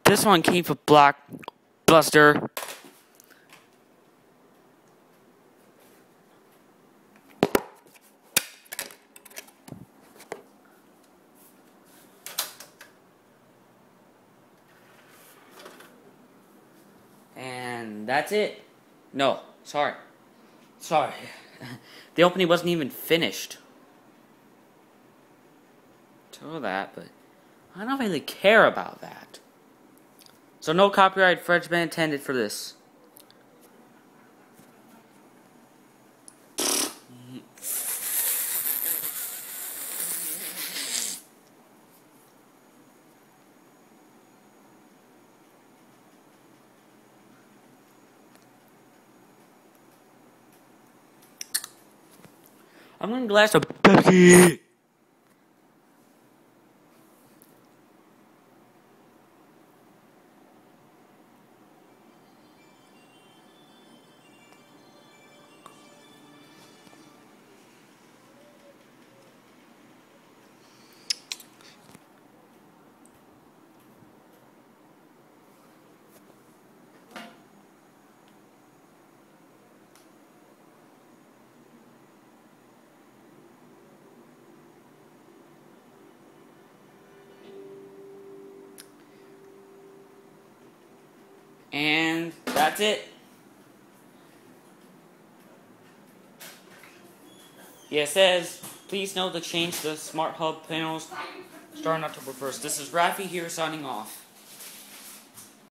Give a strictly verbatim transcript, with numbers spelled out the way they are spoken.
This one came from Blockbuster. And that's it. No, sorry. Sorry. The opening wasn't even finished. Told that, but I don't really care about that. So no copyright infringement intended for this. I'm gonna glass of Becky. And that's it. Yeah, it says, please note to change the Smart Hub panels starting October first. This is Rafi here signing off.